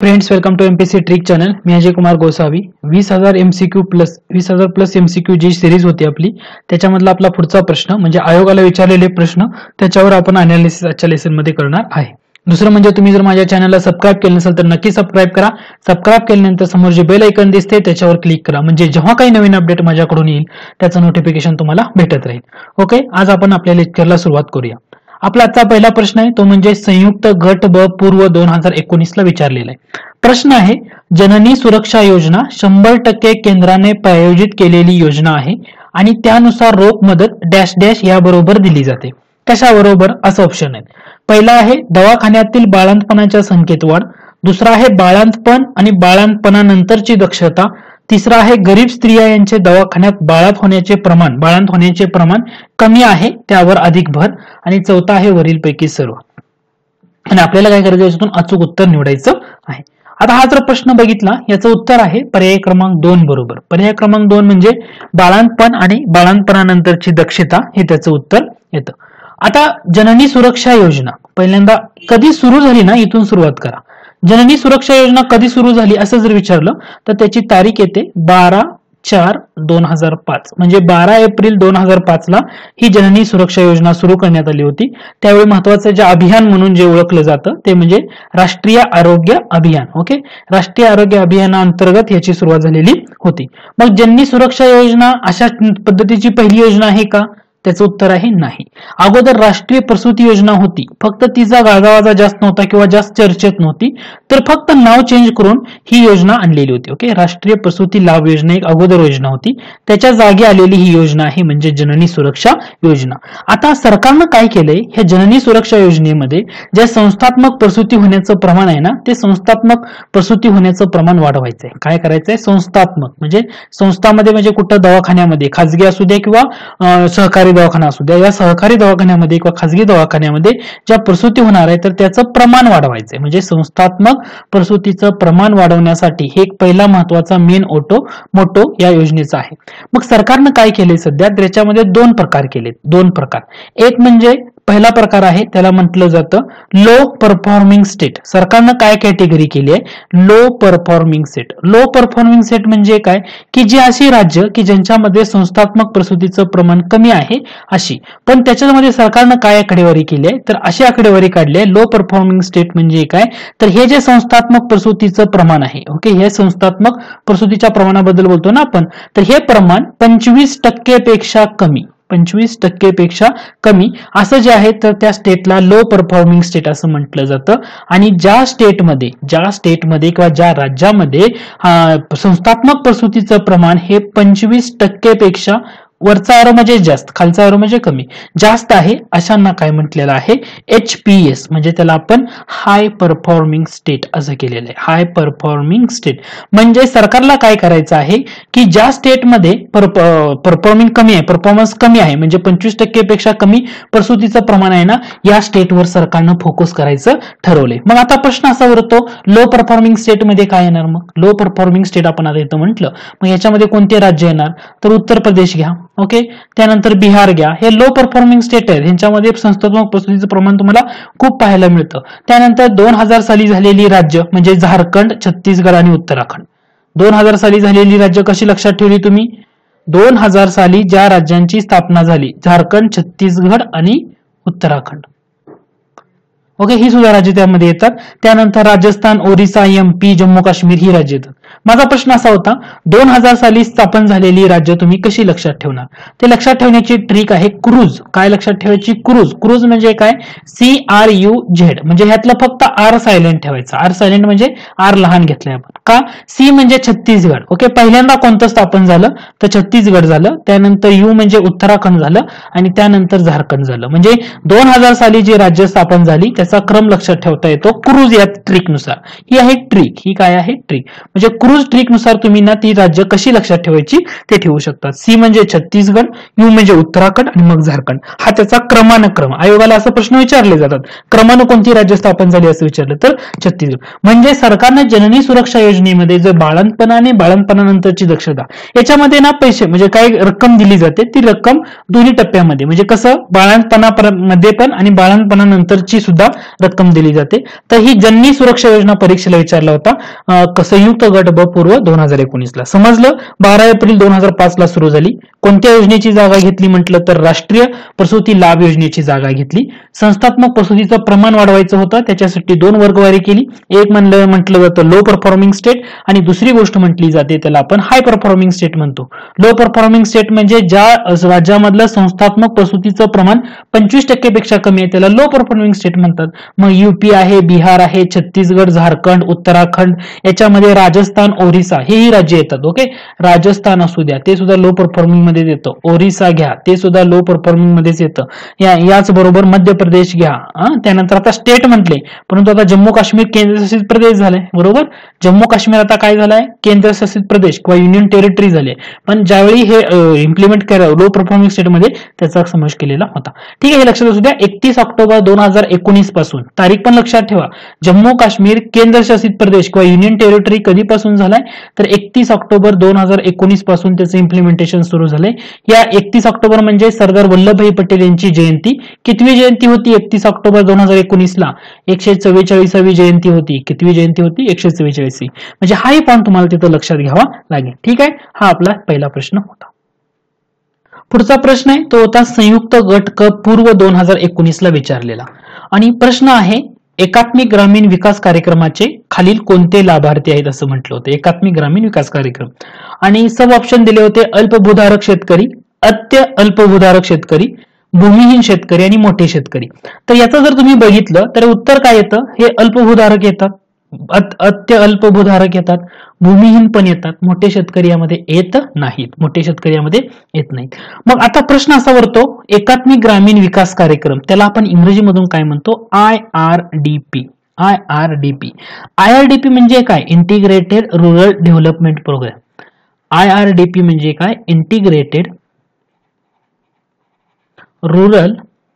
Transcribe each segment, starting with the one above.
Friends, welcome to MPC trick channel. मी Ajay Kumar Gosavi. 20,000 MCQ plus 20,000 MCQ जी series होती आपली, त्याच्यामधला आपला पुढचा प्रश्न म्हणजे आयोगाला विचारलेले प्रश्न, त्याच्यावर आपण अनालिसिस आजच्या लेसन मध्ये करणार आहे. दुसरं म्हणजे तुम्ही जर माझ्या चॅनलला सबस्क्राईब केलं नसेल तर नक्की सबस्क्राईब करा. सबस्क्राईब केल्यानंतर समोर जे बेल आयकॉन दिसते त्याच्यावर क्लिक करा, म्हणजे जेव्हा काही नवीन अपडेट माझ्याकडून येईल त्याचं नोटिफिकेशन तुम्हाला भेटत राहील. ओके, आज आपण आपल्या लेक्चरला सुरुवात करूया. आपला आजचा पहिला प्रश्न आहे तो म्हणजे संयुक्त गट ब पूर्व 2019 ला विचारलेला आहे. प्रश्न आहे, जननी सुरक्षा योजना 100% केंद्राने प्रायोजित केलेली योजना आहे आणि त्यानुसार रोख मदत डॅश डॅश याबरोबर दिली जाते. कशाबरोबर असं ऑप्शन आहे. पहिला आहे दवाखान्यातील बाळंतपणाच्या संख्येत वाढ, दुसरा आहे बाळंतपण आणि बाळंतपणानंतरची दक्षता, तिसरा आहे गरीब स्त्रिया यांचे दवाखान्यात बाळंत होण्याचे प्रमाण कमी आहे त्यावर अधिक भर, आणि चौथा आहे वरीलपैकी सर्व. आणि आपल्याला काय करायचं, याच्यातून अचूक उत्तर निवडायचं आहे. आता हा जर प्रश्न बघितला, याचं उत्तर आहे पर्याय क्रमांक 2 बरोबर. पर्याय क्रमांक 2 म्हणजे बाळंतपण आणि बाळंतपणानंतरची दक्षता, हे त्याचं उत्तर येतं. आता जननी सुरक्षा योजना पहिल्यांदा कधी सुरू झाली ना, इथून सुरुवात करा. जननी सुरक्षा योजना कधी सुरू झाली असं जर विचारलं तर त्याची तारीख येते 12/4/2005, म्हणजे 12 एप्रिल 2005 ला ही जननी सुरक्षा योजना सुरू करण्यात आली होती. त्यावेळी महत्वाचं जे अभियान म्हणून जे ओळखलं जातं ते म्हणजे राष्ट्रीय आरोग्य अभियान. ओके, राष्ट्रीय आरोग्य अभियानाअंतर्गत याची सुरुवात झालेली होती. मग जननी सुरक्षा योजना अशा पद्धतीची पहिली योजना आहे का? त्याचं उत्तर आहे नाही. अगोदर राष्ट्रीय प्रसूती योजना होती, फक्त तिचा गाजावाजा जास्त नव्हता किंवा जास्त चर्चेत नव्हती, तर फक्त नाव चेंज करून ही योजना आणलेली होती. ओके, राष्ट्रीय प्रसूती लाभ योजना एक अगोदर योजना होती, त्याच्या जागी आलेली ही योजना आहे म्हणजे जननी सुरक्षा योजना. आता सरकारनं काय केलंय, ह्या जननी सुरक्षा योजनेमध्ये ज्या संस्थात्मक प्रसूती होण्याचं प्रमाण आहे ना, ते संस्थात्मक प्रसूती होण्याचं प्रमाण वाढवायचंय. काय करायचंय? संस्थात्मक म्हणजे संस्थामध्ये म्हणजे कुठं दवाखान्यामध्ये, खाजगी असू द्या किंवा सहकारी दवाखाना असू द्या, या सहकारी दवाखान्यामध्ये किंवा खाजगी दवाखान्यामध्ये ज्या प्रसूती होणार आहे तर त्याचं प्रमाण वाढवायचंय. म्हणजे संस्थात्मक प्रसूतीचं प्रमाण वाढवण्यासाठी हे एक पहिला महत्वाचा मेन मोटो या योजनेचा आहे. मग सरकारनं काय केलंय सध्या, त्याच्यामध्ये दोन प्रकार केलेत. एक म्हणजे पहिला प्रकार आहे त्याला म्हटलं जातं लो परफॉर्मिंग स्टेट. सरकारनं काय कॅटेगरी केली आहे? Low performing state. Low performing state म्हणजे काय की जी अशी राज्य की ज्यांच्यामध्ये संस्थात्मक प्रसूतीचं प्रमाण कमी आहे अशी, पण त्याच्यामध्ये सरकारनं काय आकडेवारी केली आहे तर अशी आकडेवारी काढली आहे. लो परफॉर्मिंग स्टेट म्हणजे काय तर हे जे संस्थात्मक प्रसूतीचं प्रमाण आहे, ओके, हे संस्थात्मक प्रसूतीच्या प्रमाणाबद्दल बोलतो ना आपण, तर हे प्रमाण 25% पेक्षा कमी, 25% पेक्षा कमी असं जे आहे तर त्या स्टेटला लो परफॉर्मिंग स्टेट असं म्हटलं जातं. आणि ज्या स्टेटमध्ये किंवा ज्या राज्यामध्ये संस्थात्मक प्रसूतीचं प्रमाण हे 25% पेक्षा वरचा आरो म्हणजे जास्त, खालचा आरो म्हणजे कमी, जास्त आहे अशांना काय म्हटलेलं आहे? HPS, म्हणजे त्याला आपण हाय परफॉर्मिंग स्टेट असं केलेलं आहे. हाय परफॉर्मिंग स्टेट म्हणजे सरकारला काय करायचं आहे की ज्या स्टेटमध्ये परफॉर्मिंग कमी आहे, परफॉर्मन्स कमी आहे, म्हणजे 25% पेक्षा कमी प्रसूतीचं प्रमाण आहे ना, या स्टेटवर सरकारनं फोकस करायचं ठरवलंय. मग आता प्रश्न असा उरतो, लो परफॉर्मिंग स्टेट मध्ये काय येणार? मग लो परफॉर्मिंग स्टेट आपण आता इथं म्हटलं, मग याच्यामध्ये कोणते राज्य येणार? तर उत्तर प्रदेश घ्या, ओके, त्यानंतर बिहार घ्या. हे लो परफॉर्मिंग स्टेट आहेत, ह्यांच्यामध्ये संस्थात्मक प्रसूतीचं प्रमाण तुम्हाला खूप पाहायला मिळतं. त्यानंतर 2000 साली झालेली राज्य म्हणजे झारखंड, छत्तीसगड आणि उत्तराखंड. 2000 साली झालेली राज्य कशी लक्षात ठेवली तुम्ही? 2000 साली ज्या राज्यांची स्थापना झाली, झारखंड, छत्तीसगड आणि उत्तराखंड. ओके, ही सुद्धा राज्य त्यामध्ये येतात. त्यानंतर राजस्थान, ओरिसा, MP, जम्मू काश्मीर ही राज्य येतात. माझा प्रश्न असा होता, 2000 साली स्थापन झालेली राज्य तुम्ही कशी लक्षात ठेवणार? ते लक्षात ठेवण्याची ट्रिक आहे क्रूज. काय लक्षात ठेवायची? क्रूज म्हणजे काय? CRUZ, म्हणजे ह्यातलं फक्त R सायलेंट ठेवायचं. R सायलेंट म्हणजे R लहान घेतलंय आपण. का? C म्हणजे छत्तीसगड. ओके, पहिल्यांदा कोणतं स्थापन झालं तर छत्तीसगड झालं, त्यानंतर U म्हणजे उत्तराखंड झालं आणि त्यानंतर झारखंड झालं. म्हणजे 2000 साली जी राज्य स्थापन झाली त्याचा क्रम लक्षात ठेवता येतो क्रूज या ट्रिक नुसार. ही आहे ट्रिक. ही काय आहे? ट्रिक. म्हणजे क्रूज ट्रिक नुसार तुम्ही ना ती राज्य कशी लक्षात ठेवायची ते ठेवू शकता. C म्हणजे छत्तीसगड, U म्हणजे उत्तराखंड आणि मग झारखंड. हा त्याचा क्रमानुक्रम. आयोगाला असं प्रश्न विचारले जातात, क्रमानं कोणती राज्य स्थापन झाली असं विचारलं तर छत्तीसगड. म्हणजे सरकारने जननी सुरक्षा योजनेमध्ये जर बाळंतपणा आणि बाळंतपणानंतरची दक्षता याच्यामध्ये ना पैसे म्हणजे काय रक्कम दिली जाते, ती रक्कम दोन्ही टप्प्यामध्ये म्हणजे कसं बाळंतपणामध्ये पण आणि बाळंतपणानंतरची सुद्धा रक्कम दिली जाते. तर ही जननी सुरक्षा योजना परीक्षेला विचारला होता संयुक्त गट ब पूर्व 2019ला. समजलं. 12 एप्रिल 2005 ला सुरू झाली. कोणत्या योजनेची जागा घेतली म्हटलं तर राष्ट्रीय प्रसूती लाभ योजनेची जागा घेतली. संस्थात्मक प्रसूतीचं प्रमाण वाढवायचं होतं, त्याच्यासाठी 2 वर्गवारी केली. एक म्हटलं जातं लो परफॉर्मिंग स्टेट आणि दुसरी गोष्ट म्हटली जाते त्याला आपण हाय परफॉर्मिंग स्टेट म्हणतो. लो परफॉर्मिंग स्टेट म्हणजे ज्या राज्यामधलं संस्थात्मक प्रसूतीचं प्रमाण 25% पेक्षा कमी आहे त्याला लो परफॉर्मिंग स्टेट म्हणतात. मग यूपी आहे, बिहार आहे, छत्तीसगड, झारखंड, उत्तराखंड, याच्यामध्ये राजस्थान, ओरिसा हेही राज्य येतात. ओके, राजस्थान असू द्या ते सुद्धा लो परफॉर्मिंग मध्ये येतं. ओरिसा घ्या ते सुद्धा लो परफॉर्मिंग मध्येच येतं. याच बरोबर मध्य प्रदेश घ्या. त्यानंतर आता स्टेट म्हटले, परंतु आता जम्मू काश्मीर केंद्रशासित प्रदेश झाले. बरोबर, जम्मू काश्मीर आता काय झालाय, केंद्रशासित प्रदेश किंवा युनियन टेरिटरी झाले. पण ज्यावेळी हे इम्प्लिमेंट केलं लो परफॉर्मिंग स्टेट मध्ये त्याचा समावेश केलेला होता. ठीक आहे, हे लक्षात असू द्या. 31 ऑक्टोबर 2019 पासून, तारीख पण लक्षात ठेवा, जम्मू काश्मीर केंद्रशासित प्रदेश किंवा युनियन टेरिटरी कधीपासून झालाय तर 31 ऑक्टोबर 2019 पासून त्याचं इम्प्लिमेंटेशन सुरू झालंय. या 31 ऑक्टोबर म्हणजे सरदार वल्लभभाई पटेल यांची जयंती. कितवी जयंती होती 31 ऑक्टोबर 2019ला? 144वी जयंती होती. कितवी जयंती होती? 144वी. म्हणजे हाही पॉईंट तुम्हाला तिथं लक्षात घ्यावा लागेल. ठीक आहे, हा आपला पहिला प्रश्न होता. पुढचा प्रश्न आहे तो होता संयुक्त गट क पूर्व 2019ला विचारलेला. आणि प्रश्न आहे एकात्मिक ग्रामीण विकास कार्यक्रमाचे खालील कोणते लाभार्थी आहेत असं म्हटलं होतं. एकात्मिक ग्रामीण विकास कार्यक्रम आणि सब ऑप्शन दिले होते अल्पभूधारक शेतकरी, अत्य अल्पभूधारक शेतकरी, भूमिहीन शेतकरी आणि मोठे शेतकरी. तर याचं जर तुम्ही बघितलं तर उत्तर काय येतं, हे अल्पभूधारक येतात, अत्य अल्पभूधारक येतात, भूमिहीन पण येतात, मोठे शेतकरी यामध्ये येत नाहीत. मोठे शेतकरी यामध्ये येत नाहीत. मग आता प्रश्न असा वरतो एकात्मिक ग्रामीण विकास कार्यक्रम त्याला आपण इंग्रजीमधून काय म्हणतो? IRDP. IRDP. IRDP म्हणजे काय? Integrated rural development program. IRDP म्हणजे काय? इंटिग्रेटेड रुरल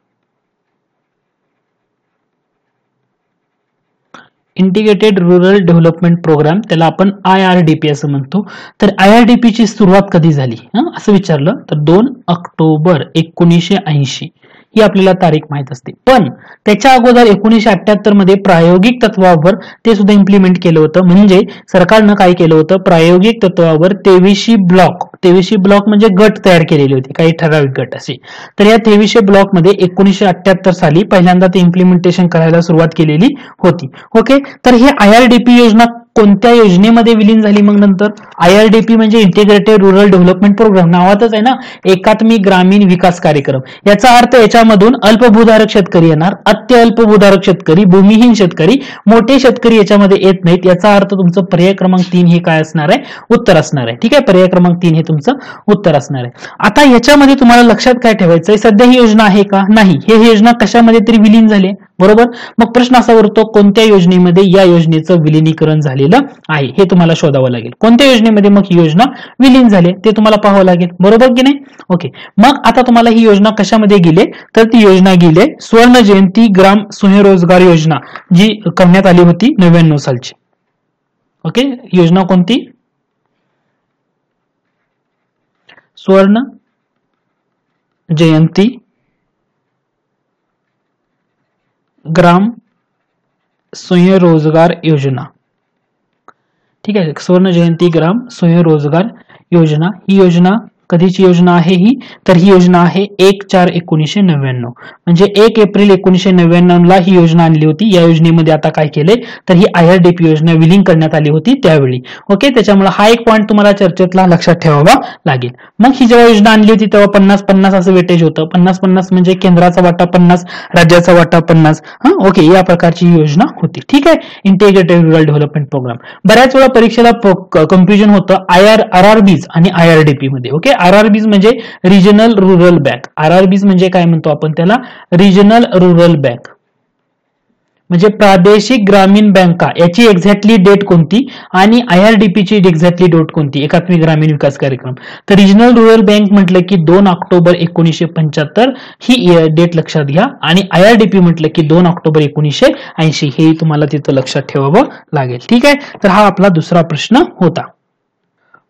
डेव्हलपमेंट प्रोग्राम, त्याला आपण IRDP असं म्हणतो. तर IRDP ची सुरुवात कधी झाली असं विचारलं तर 2 ऑक्टोबर 1980 ही आपल्याला तारीख माहित असते. पण त्याच्या अगोदर 1978 मध्ये प्रायोगिक तत्वावर ते सुद्धा इम्प्लिमेंट केलं होतं. म्हणजे सरकारनं काय केलं होतं, प्रायोगिक तत्वावर 2300 ब्लॉक म्हणजे गट तयार केलेले होते, काही ठराविक गट असे. तर या 2300 ब्लॉक मध्ये 1978 साली पहिल्यांदा ते इम्प्लिमेंटेशन करायला सुरुवात केलेली होती. ओके, तर हे IRDP योजना कोणत्या योजनेमध्ये विलीन झाली? मग नंतर IRDP म्हणजे इंटिग्रेटेड रुरल डेव्हलपमेंट प्रोग्राम, नावातच आहे ना, एकात्मिक ग्रामीण विकास कार्यक्रम. याचा अर्थ याच्यामधून अल्पभूधारक शेतकरी येणार, अत्य अल्पभूधारक शेतकरी, भूमिहीन शेतकरी, मोठे शेतकरी याच्यामध्ये येत नाहीत. याचा अर्थ तुमचं पर्याय क्रमांक 3 हे काय असणार आहे? उत्तर असणार आहे. ठीक आहे, पर्याय क्रमांक 3 हे तुमचं उत्तर असणार आहे. आता याच्यामध्ये तुम्हाला लक्षात काय ठेवायचंय, सध्या ही योजना आहे का? नाही. हे योजना कशामध्ये तरी विलीन झाली. बरोबर, मग प्रश्न असा उरतो कोणत्या योजनेमध्ये या योजनेचं विलिनीकरण झालेलं आहे हे तुम्हाला शोधावं लागेल. कोणत्या योजनेमध्ये मग ही योजना विलीन झाली ते तुम्हाला पाहावं लागेल. बरोबर की नाही? ओके, मग आता तुम्हाला ही योजना कशामध्ये गेली तर ती योजना गेली स्वर्ण जयंती ग्राम स्वयंरोजगार योजना जी करण्यात आली होती 99 सालची. ओके, योजना कोणती? स्वर्ण जयंती ग्राम स्वयंरोजगार योजना. ठीक आहे, स्वर्ण जयंती ग्राम स्वयंरोजगार योजना. ही योजना कधीची योजना आहे ही? तर ही योजना आहे 1/4/1999 म्हणजे 1 एप्रिल 1999 ला ही योजना आणली होती. या योजनेमध्ये आता काय केले तर ही IRDP योजना विलीन करण्यात आली होती त्यावेळी. ओके, त्याच्यामुळे हा एक पॉईंट तुम्हाला चर्चेतला लक्षात ठेवावा लागेल. मग ही जेव्हा योजना आणली होती तेव्हा 50-50 असं वेटेज होतं. 50-50 म्हणजे केंद्राचा वाटा 50, राज्याचा वाटा 50. ओके, या प्रकारची योजना होती. ठीक आहे, इंटिग्रेटेड रुरल डेव्हलपमेंट प्रोग्राम. बऱ्याच वेळा परीक्षेला कन्फ्युजन होतं RRBs आणि IRDP मध्ये. ओके, RRBs म्हणजे रिजनल रुरल बँक. RRBs म्हणजे काय म्हणतो आपण त्याला? रिजनल रुरल बँक म्हणजे प्रादेशिक ग्रामीण बँका. याची एक्झॅक्टली डेट कोणती आणि IRDP ची एक्झॅक्टली डेट कोणती? एकात्मिक ग्रामीण विकास कार्यक्रम. तर रिजनल रुरल बँक म्हटलं की 2 ऑक्टोबर 1975 ही डेट लक्षात घ्या आणि IRDP म्हटलं की 2 ऑक्टोबर 1980 हे तुम्हाला तिथं लक्षात ठेवावं लागेल. ठीक आहे, तर हा आपला दुसरा प्रश्न होता.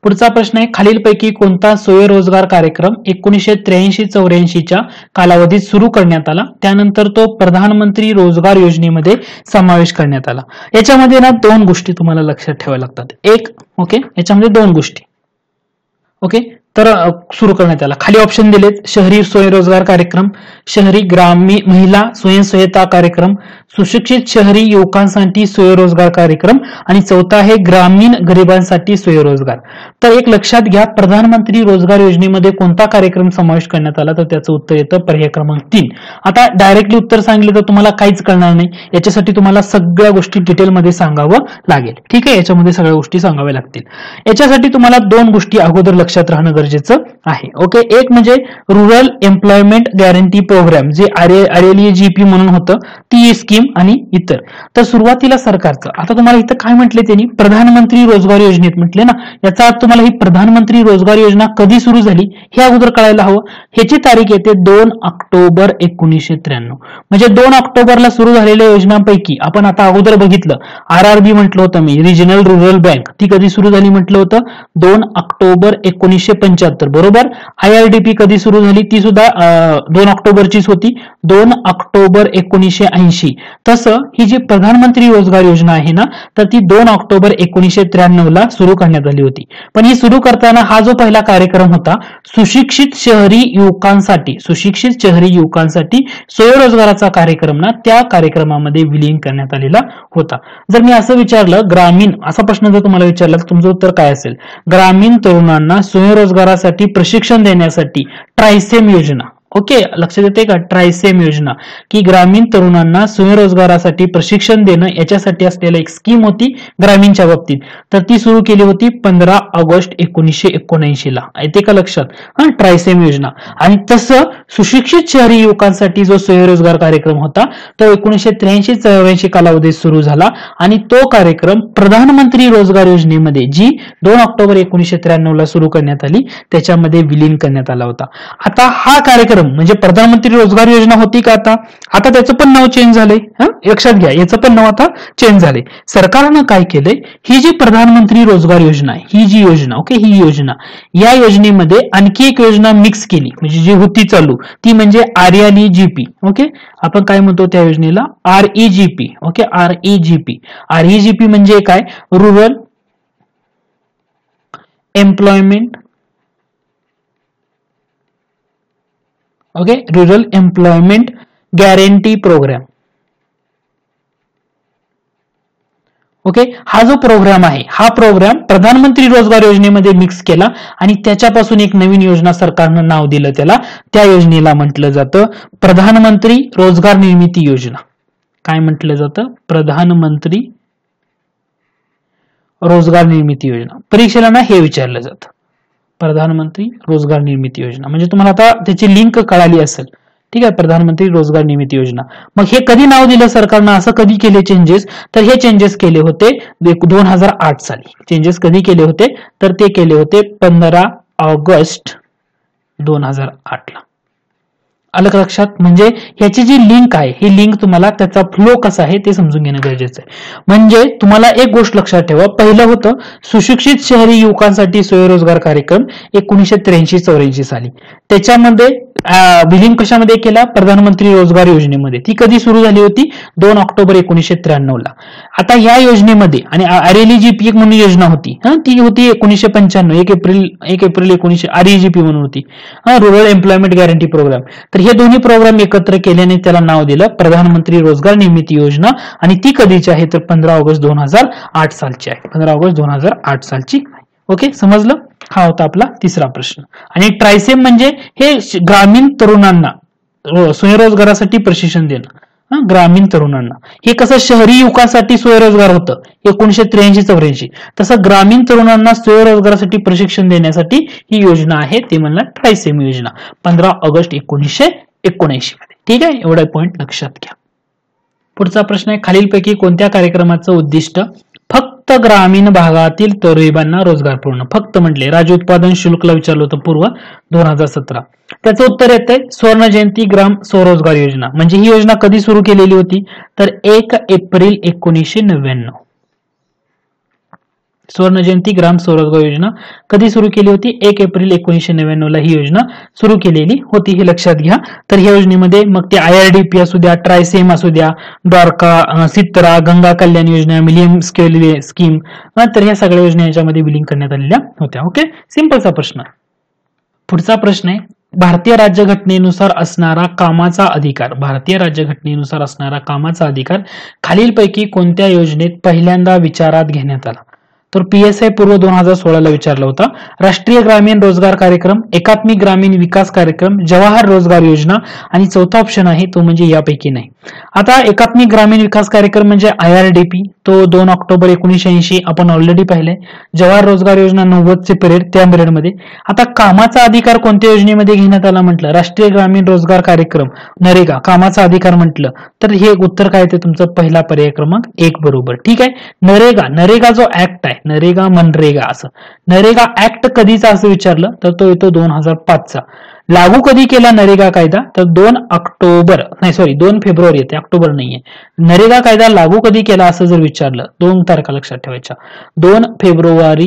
पुढचा प्रश्न आहे, खालीलपैकी कोणता स्वयंरोजगार कार्यक्रम 1983-84च्या कालावधीत सुरू करण्यात आला, त्यानंतर तो प्रधानमंत्री रोजगार योजनेमध्ये समावेश करण्यात आला. याच्यामध्ये ना दोन गोष्टी तुम्हाला लक्षात ठेवाव्या लागतात. एक, ओके, याच्यामध्ये दोन गोष्टी, ओके, तर सुरू करण्यात आला. खाली ऑप्शन दिलेत, शहरी स्वयंरोजगार कार्यक्रम, शहरी ग्रामीण महिला स्वयंसहायता कार्यक्रम, सुशिक्षित शहरी युवकांसाठी स्वयंरोजगार कार्यक्रम आणि चौथा आहे ग्रामीण गरिबांसाठी स्वयंरोजगार. तर एक लक्षात घ्या, प्रधानमंत्री रोजगार योजनेमध्ये कोणता कार्यक्रम समावेश करण्यात आला, तर त्याचं उत्तर येतं पर्याय क्रमांक 3. आता डायरेक्टली उत्तर सांगितलं तर तुम्हाला काहीच कळणार नाही, याच्यासाठी तुम्हाला सगळ्या गोष्टी डिटेलमध्ये सांगावं लागेल. ठीक आहे, याच्यामध्ये सगळ्या गोष्टी सांगाव्या लागतील. याच्यासाठी तुम्हाला दोन गोष्टी अगोदर लक्षात राहणं गरजेचं आहे. ओके, एक म्हणजे रुरल एम्प्लॉयमेंट गॅरंटी प्रोग्राम, जे RLEGP म्हणून होतं, ती स्कीम आणि इतर. तर सुरुवातीला सरकारचं, आता तुम्हाला इथं काय म्हटले त्यांनी, प्रधानमंत्री रोजगार योजनेत म्हटले ना, याचा अर्थ तुम्हाला ही प्रधानमंत्री रोजगार योजना कधी सुरू झाली हे अगोदर कळायला हवं. ह्याची तारीख येते 2 ऑक्टोबर 1993. म्हणजे 2 ऑक्टोबरला सुरू झालेल्या योजनांपैकी आपण आता अगोदर बघितलं, RRB म्हटलं होतं मी, रिजनल रुरल बँक, ती कधी सुरू झाली म्हटलं होतं, 2 ऑक्टोबर 1975, बरोबर. IRDP कधी सुरू झाली, ती सुद्धा 2 ऑक्टोबरचीच होती, 2 ऑक्टोबर 1980. तसं ही जी प्रधानमंत्री रोजगार योजना आहे ना, तर ती 2 ऑक्टोबर 1993ला सुरू करण्यात आली होती. पण ही सुरू करताना हा जो पहिला कार्यक्रम होता, सुशिक्षित शहरी युवकांसाठी स्वयंरोजगाराचा कार्यक्रम ना, त्या कार्यक्रमामध्ये विलीन करण्यात आलेला होता. जर मी असं विचारलं, ग्रामीण असा प्रश्न जर तुम्हाला विचारला तर तुमचं उत्तर काय असेल? ग्रामीण तरुणांना स्वयंरोजगारासाठी प्रशिक्षण देण्यासाठी ट्रायसेम योजना, ओके, लक्षात येते का, ट्रायसेम योजना, की ग्रामीण तरुणांना स्वयंरोजगारासाठी प्रशिक्षण देणं, याच्यासाठी असलेली एक स्कीम होती ग्रामीणच्या बाबतीत. तर ती सुरू केली होती 15 ऑगस्ट 1979ला. येते का लक्षात? ट्रायसेम योजना. आणि तसं सुशिक्षित शहरी युवकांसाठी जो स्वयंरोजगार कार्यक्रम होता तो 1983-84 कालावधीत सुरू झाला आणि तो कार्यक्रम प्रधानमंत्री रोजगार योजनेमध्ये, जी 2 ऑक्टोबर 1993ला सुरू करण्यात आली, त्याच्यामध्ये विलीन करण्यात आला होता. आता हा कार्यक्रम म्हणजे प्रधानमंत्री रोजगार योजना होती का, आता त्याचं पण नाव चेंज झालंय. लक्षात घ्या, याचं पण नाव आता चेंज झालंय. सरकारनं काय केलंय, ही जी प्रधानमंत्री रोजगार योजना आहे, ही जी योजना, ओके, ही योजना, या योजनेमध्ये आणखी एक योजना मिक्स केली, म्हणजे जी होती चालू, ती म्हणजे RLEGP. ओके, आपण काय म्हणतो त्या योजनेला? REGP. ओके, REGP म्हणजे काय? Rural employment, okay, rural employment guarantee program. Okay, हा जो प्रोग्राम आहे, हा प्रोग्राम प्रधानमंत्री रोजगार योजनेमध्ये मिक्स केला आणि त्याच्यापासून एक नवीन योजना सरकारनं नाव दिलं त्याला. त्या योजनेला म्हटलं जातं प्रधानमंत्री रोजगार निर्मिती योजना. काय म्हटलं जातं? प्रधानमंत्री रोजगार निर्मिती योजना. परीक्षेला ना हे विचारलं जातं, प्रधानमंत्री रोजगार निर्मिती योजना. म्हणजे तुम्हाला आता त्याची लिंक कळाली असेल. ठीक आहे, प्रधानमंत्री रोजगार निर्मिती योजना. मग हे कधी नाव दिलं सरकारनं, असं कधी केले चेंजेस? तर हे चेंजेस केले होते 2008 साली. चेंजेस कधी केले होते? तर ते केले होते 15 ऑगस्ट 2008 ला. आलं लक्षात? म्हणजे ह्याची जी लिंक आहे, ही लिंक तुम्हाला त्याचा फ्लो कसा आहे ते समजून घेणं गरजेचं आहे. म्हणजे तुम्हाला एक गोष्ट लक्षात ठेवा, पहिलं होतं सुशिक्षित शहरी युवकांसाठी स्वयंरोजगार कार्यक्रम 1983-84 साली. त्याच्यामध्ये विलीन कशामध्ये केला? प्रधानमंत्री रोजगार योजनेमध्ये. ती कधी सुरू झाली होती? 2 ऑक्टोबर 1993ला. आता या योजनेमध्ये आणि RLEGP एक म्हणून योजना होती, ती होती 1995, 1 एप्रिल 19 RLEGP म्हणून होती, रुरल एम्प्लॉयमेंट गॅरंटी प्रोग्राम. तर हे दोन्ही प्रोग्राम एकत्र केल्याने त्याला नाव दिलं प्रधानमंत्री रोजगार निर्मिती योजना. आणि ती कधीची आहे? तर 15 ऑगस्ट 2008 सालची आहे. 15 ऑगस्ट 2008 सालची. ओके, समजलं? हा होता आपला तिसरा प्रश्न. आणि ट्रायसेम म्हणजे हे ग्रामीण तरुणांना स्वयंरोजगारासाठी प्रशिक्षण देणं. ग्रामीण तरुणांना हे कसं शहरी युवकांसाठी स्वयंरोजगार होतं 1983-84, तसं ग्रामीण तरुणांना स्वयंरोजगारासाठी प्रशिक्षण देण्यासाठी ही योजना आहे, ते म्हणलं ट्रायसेम योजना, 15 ऑगस्ट 1979 मध्ये. ठीक आहे, एवढा पॉइंट लक्षात घ्या. पुढचा प्रश्न आहे, खालीलपैकी कोणत्या कार्यक्रमाचं उद्दिष्ट फक्त ग्रामीण भागातील तरुणांना रोजगार पुरवणं? फक्त म्हटले राज्य उत्पादन शुल्कला विचारलं होतं पूर्व 2017. त्याचं उत्तर येतंय स्वर्ण जयंती ग्राम स्वरोजगार योजना. म्हणजे ही योजना कधी सुरू केलेली होती? तर 1 एप्रिल 1999. स्वर्ण जयंती ग्राम स्वरोजगार योजना कधी सुरू केली होती? 1 एप्रिल 1999 ला ही योजना सुरू केलेली होती, हे लक्षात घ्या. तर या योजनेमध्ये मग ते IRDP असू द्या, ट्रायसेम असू द्या, Dwarka, सित्रा, Ganga Kalyan Yojana, million scale scheme, तर ह्या सगळ्या योजना याच्यामध्ये विलीन करण्यात आलेल्या होत्या. ओके, सिंपलचा प्रश्न. पुढचा प्रश्न आहे, भारतीय राज्यघटनेनुसार असणारा कामाचा अधिकार, भारतीय राज्यघटनेनुसार असणारा कामाचा अधिकार खालीलपैकी कोणत्या योजनेत पहिल्यांदा विचारात घेण्यात आला? तर PSI पूर्व 2016 ला विचारला होता. राष्ट्रीय ग्रामीण रोजगार कार्यक्रम, एकात्मिक ग्रामीण विकास कार्यक्रम, जवाहर रोजगार योजना आणि चौथा ऑप्शन आहे तो म्हणजे यापैकी नाही. आता एकात्मिक ग्रामीण विकास कार्यक्रम म्हणजे IRDP, तो 2 ऑक्टोबर 1980 आपण ऑलरेडी पाहिलंय. जवाहर रोजगार योजना 90 चे पिरियड, त्या पिरियड मध्ये. आता कामाचा अधिकार कोणत्या योजनेमध्ये घेण्यात आला म्हटलं? राष्ट्रीय ग्रामीण रोजगार कार्यक्रम, नरेगा, कामाचा अधिकार म्हटलं तर हे उत्तर काय ते तुमचं पहिला पर्याय क्रमांक 1 बरोबर. ठीक आहे. नरेगा जो ऍक्ट आहे, नरेगा मनरेगा असं, नरेगा ऍक्ट कधीचा असं विचारलं तर तो येतो 2005 चा. लागू कधी केला नरेगा कायदा? तर 2 फेब्रुवारी येते, ऑक्टोबर नाहीये. नरेगा कायदा लागू कधी केला असं जर विचारलं, 2 तारखा लक्षात ठेवायच्या. 2 फेब्रुवारी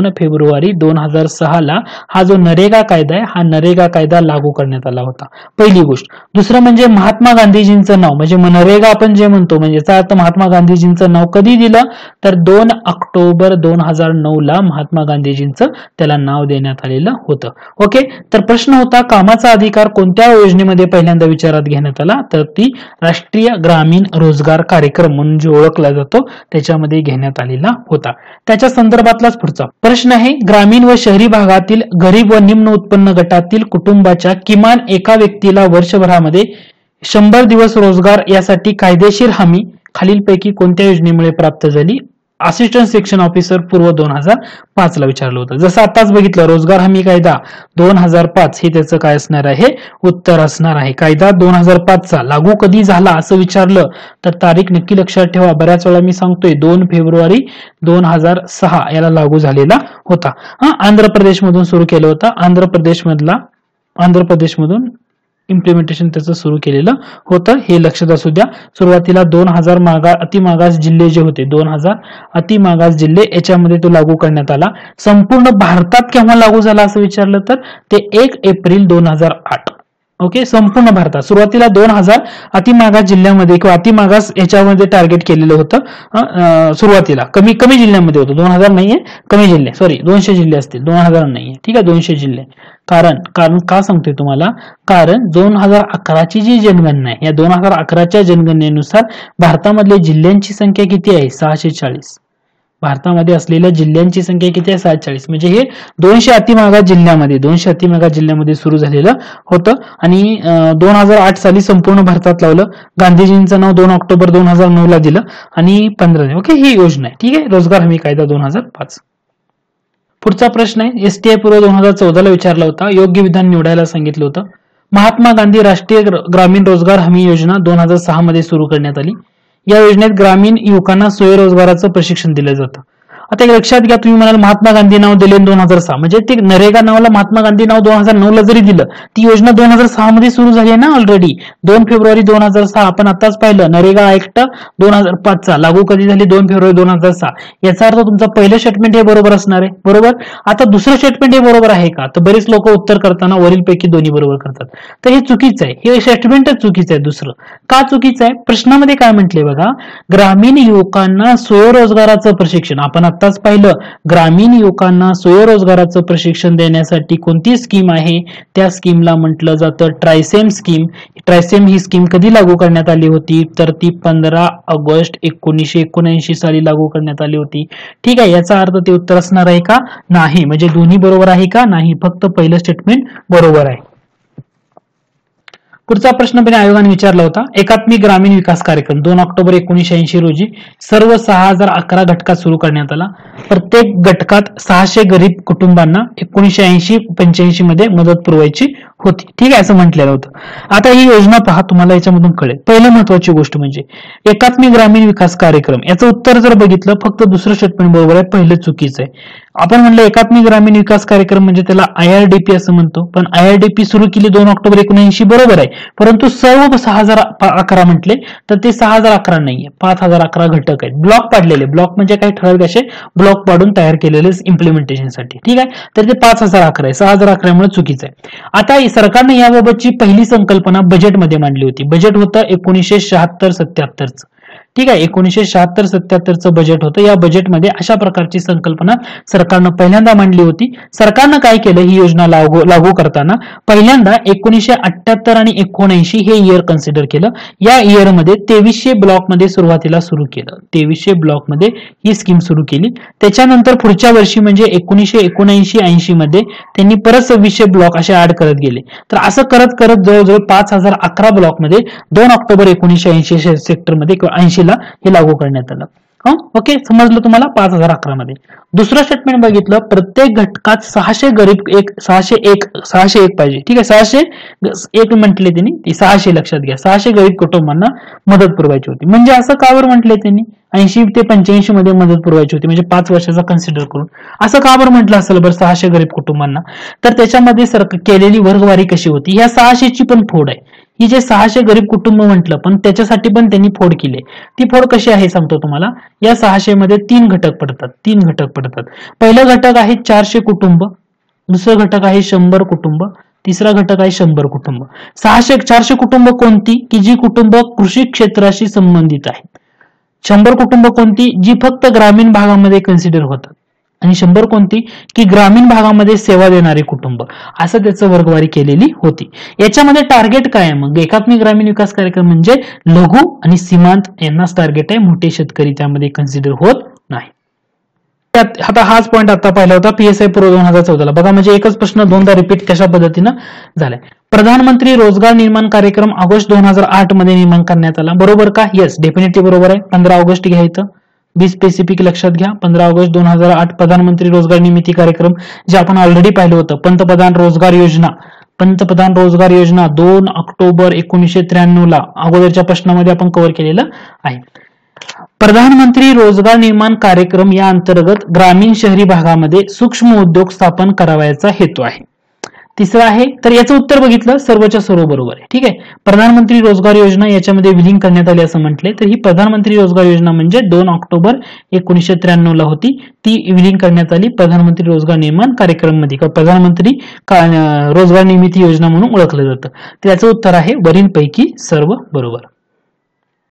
2006 ला हा जो नरेगा कायदा आहे, हा नरेगा कायदा लागू करण्यात आला होता, पहिली गोष्ट. दुसरं म्हणजे महात्मा गांधीजींचं नाव, म्हणजे नरेगा आपण जे म्हणतो म्हणजे याचा अर्थ महात्मा गांधीजींचं नाव कधी दिलं तर 2 ऑक्टोबर 2009 ला महात्मा गांधीजींचं त्याला नाव देण्यात आलेलं होतं. ओके, तर प्रश्न होता कामाचा अधिकार कोणत्या योजनेमध्ये पहिल्यांदा विचारात घेण्यात आला? तर ती राष्ट्रीय ग्रामीण रोजगार कार्यक्रम म्हणून जो ओळखला जातो त्याच्यामध्ये घेण्यात आलेला होता. त्याच्या संदर्भातलाच पुढचा प्रश्न आहे, ग्रामीण व शहरी भागातील गरीब व निम्न उत्पन्न गटातील कुटुंबाच्या किमान एका व्यक्तीला वर्षभरामध्ये 100 दिवस रोजगार यासाठी कायदेशीर हमी खालीलपैकी कोणत्या योजनेमुळे प्राप्त झाली? असिस्टंट सेक्शन ऑफिसर पूर्व 2005 ला विचारलं होतं. जसं आताच बघितलं रोजगार हमी कायदा 2005 हे त्याचं काय असणार आहे? उत्तर असणार आहे. कायदा 2005 चा लागू कधी झाला असं विचारलं तर तारीख नक्की लक्षात ठेवा. बऱ्याच वेळा मी सांगतोय 2 फेब्रुवारी 2006 याला लागू झालेला होता. आंध्र प्रदेशमधून सुरू केलं होतं. आंध्र प्रदेशमधून इम्प्लिमेंटेशन त्याचं सुरू केलेलं होतं, हे लक्षात असू द्या. सुरुवातीला 2000 अतिमागास जिल्हे जे होते, 2000 अतिमागास जिल्हे याच्यामध्ये तो लागू करण्यात आला. संपूर्ण भारतात केव्हा लागू झाला असं विचारलं तर ते 1 एप्रिल 2008. ओके, संपूर्ण भारतात सुरुवातीला 2000 अतिमागास जिल्ह्यामध्ये किंवा अतिमागास याच्यामध्ये टार्गेट केलेलं होतं. सुरुवातीला कमी जिल्ह्यामध्ये होतं, 2000 नाहीये, कमी जिल्हे, सॉरी 200 जिल्हे असतील, 2000 नाहीये. ठीक आहे, 200 जिल्हे. कारण का सांगतोय तुम्हाला? कारण 2011ची जी जनगणना आहे, या 2011च्या जनगणनेनुसार भारतामधल्या जिल्ह्यांची संख्या किती आहे? 640. भारतामध्ये असलेल्या जिल्ह्यांची संख्या किती आहे? 740. म्हणजे हे 200 अतिमागास जिल्ह्यामध्ये सुरू झालेलं होतं आणि 2008 साली संपूर्ण भारतात लावलं. गांधीजींचं नाव 2 ऑक्टोबर 2009 ला दिलं आणि 15. ओके, ही योजना आहे. ठीक आहे, रोजगार हमी कायदा 2005. पुढचा प्रश्न आहे, STI पूर्व 2014 ला विचारला होता. योग्य विधान निवडायला सांगितलं होतं. महात्मा गांधी राष्ट्रीय ग्रामीण रोजगार हमी योजना 2006 मध्ये सुरू करण्यात आली. या योजनेत ग्रामीण युवकांना स्वयंरोजगाराचं प्रशिक्षण दिलं जातं. आता एक लक्षात घ्या, तुम्ही म्हणाल महात्मा गांधी नाव दिले 2006, म्हणजे ते नरेगा नावाला महात्मा गांधी नाव 2009 ला जरी दिलं, ती योजना 2006 मध्ये सुरू झाली आहे ना ऑलरेडी. 2 फेब्रुवारी 2006 आपण आताच पाहिलं. नरेगा ऍक्ट 2005 चा लागू कधी झाली? 2 फेब्रुवारी 2006. याचा अर्थ तुमचं पहिलं स्टेटमेंट हे बरोबर असणार आहे, बरोबर. आता दुसरं स्टेटमेंट हे बरोबर आहे का? तर बरेच लोक उत्तर करताना वरीलपैकी दोन्ही बरोबर करतात, तर हे चुकीचं आहे. हे स्टेटमेंटच चुकीचं आहे. दुसरं का चुकीचं आहे? प्रश्नामध्ये काय म्हटले बघा, ग्रामीण युवकांना स्वयंरोजगाराचं प्रशिक्षण. आपण आताच पाहिलं, ग्रामीण युवकांना स्वयंरोजगाराचं प्रशिक्षण देण्यासाठी कोणती स्कीम आहे? त्या स्कीमला म्हटलं जातं ट्रायसेम स्कीम. ट्रायसेम ही स्कीम कधी लागू करण्यात आली होती? तर ती 15 ऑगस्ट 1979 साली लागू करण्यात आली होती. ठीक आहे, याचा अर्थ ते उत्तर असणार आहे का? नाही. म्हणजे दोन्ही बरोबर आहे का? नाही, फक्त पहिलं स्टेटमेंट बरोबर आहे. पुढचा प्रश्न पण आयोगाने विचारला होता. एकात्मिक ग्रामीण विकास कार्यक्रम 2 ऑक्टोबर 1980 रोजी सर्व 6011 घटकात सुरू करण्यात आला. प्रत्येक घटकात 600 गरीब कुटुंबांना 1980-85 मध्ये मदत पुरवायची होती. ठीक आहे, असं म्हटलेलं होतं. आता ही योजना पहा, तुम्हाला याच्यामधून कळेल. पहिलं महत्वाची गोष्ट म्हणजे एकात्मिक ग्रामीण विकास कार्यक्रम, याचं उत्तर जर बघितलं फक्त दुसरं स्टेटमेंट बरोबर आहे, पहिलं चुकीचं आहे. आपण म्हणलं एकात्मिक ग्रामीण विकास कार्यक्रम म्हणजे त्याला IRDP असं म्हणतो, पण IRDP सुरू केली 2 ऑक्टोबर 1980 बरोबर आहे, परंतु सर्व 6011 म्हटले तर ते 6011 नाहीये, 5011 घटक आहेत. ब्लॉक पाडलेले, ब्लॉक म्हणजे काही ठराविक असे ब्लॉक ब्लॉक पाडून तयार केलेले इम्प्लिमेंटेशनसाठी. ठीक आहे, तर ते 5011 आहे, 6011 मुळे चुकीचं आहे. आता सरकारने याबाबतची पहिली संकल्पना बजेटमध्ये मांडली होती. बजेट होतं 1976-77चं. ठीक आहे, 1976-77चं बजेट होतं. या बजेटमध्ये अशा प्रकारची संकल्पना सरकारनं पहिल्यांदा मांडली होती. सरकारनं काय केलं, ही योजना लागू करताना पहिल्यांदा 1978 आणि 79 हे इयर कन्सिडर केलं. या इयरमध्ये 2300 ब्लॉक मध्ये सुरुवातीला सुरू केलं. 2300 ब्लॉक मध्ये ही स्कीम सुरू केली. त्याच्यानंतर पुढच्या वर्षी म्हणजे 1979-80 मध्ये त्यांनी परत 2600 ब्लॉक असे ऍड करत गेले. तर असं करत करत जवळजवळ 5011 ब्लॉक मध्ये 2 ऑक्टोबर 1980 सेक्टरमध्ये किंवा 80 ला हे लागू करण्यात आलं. ओके, समजलं तुम्हाला 5011 मध्ये. दुसरं स्टेटमेंट बघितलं, प्रत्येक घटकात 600 गरीब 601 पाहिजे. ठीक आहे, 601 म्हटले त्यांनी, 600 लक्षात घ्या, 600 गरीब कुटुंबांना मदत पुरवायची होती. म्हणजे असं का बरं म्हटलंय त्यांनी 80 ते 85 मध्ये मदत पुरवायची होती, म्हणजे 5 वर्षाचा कन्सिडर करून असं का बरं म्हटलं असेल बरं 600 गरीब कुटुंबांना? तर त्याच्यामध्ये केलेली वर्गवारी कशी होती, ह्या 600 ची पण फोड आहे. ही जे 600 गरीब कुटुंब म्हटलं, पण त्याच्यासाठी पण त्यांनी फोड केली. ती फोड कशी आहे सांगतो तुम्हाला. या 600 मध्ये 3 घटक पडतात. पहिलं घटक आहे 400 कुटुंब, दुसरं घटक आहे 100 कुटुंब, तिसरा घटक आहे 100 कुटुंब. 400 कुटुंब कोणती, की जी कुटुंब कृषी क्षेत्राशी संबंधित आहेत. 100 कुटुंब कोणती, जी फक्त ग्रामीण भागामध्ये कन्सिडर होतात. आणि 100 कोणती, की ग्रामीण भागामध्ये सेवा देणारे कुटुंब. असं त्याचं वर्गवारी केलेली होती. याच्यामध्ये टार्गेट काय आहे मग, एकात्मिक ग्रामीण विकास कार्यक्रम म्हणजे लघु आणि सीमांत यांनाच टार्गेट आहे, मोठे शेतकरी त्यामध्ये कन्सिडर होत नाही. आता हाच पॉईंट आता पाहिला होता PSI पूर्व 2014 ला. बघा, म्हणजे एकच प्रश्न दोनदा रिपीट कशा पद्धतीनं झालाय. प्रधानमंत्री रोजगार निर्माण कार्यक्रम ऑगस्ट 2008 मध्ये निर्माण करण्यात आला. बरोबर का? येस, डेफिनेटली बरोबर आहे. 15 ऑगस्ट घ्यायचं, बी स्पेसिफिक लक्षात घ्या. 15 ऑगस्ट 2008 प्रधानमंत्री रोजगार निर्मिती कार्यक्रम, जे आपण ऑलरेडी पाहिलं होतं. पंतप्रधान रोजगार योजना 2 ऑक्टोबर 1993 ला अगोदरच्या प्रश्नामध्ये आपण कव्हर केलेलं आहे. प्रधानमंत्री रोजगार निर्माण कार्यक्रम या अंतर्गत ग्रामीण शहरी भागामध्ये सूक्ष्म उद्योग स्थापन करावयाचा हेतू आहे. तिसरं आहे, तर याचं उत्तर बघितलं सर्वच्या सर्व बरोबर आहे. ठीक आहे, प्रधानमंत्री रोजगार योजना याच्यामध्ये विलीन करण्यात आली असं म्हटले, तर ही प्रधानमंत्री रोजगार योजना म्हणजे 2 ऑक्टोबर 1993 ला होती. ती विलीन करण्यात आली प्रधानमंत्री रोजगार निर्माण कार्यक्रम मध्ये, किंवा प्रधानमंत्री रोजगार निर्मिती योजना म्हणून ओळखलं जातं. त्याचं उत्तर आहे वरीलपैकी सर्व बरोबर.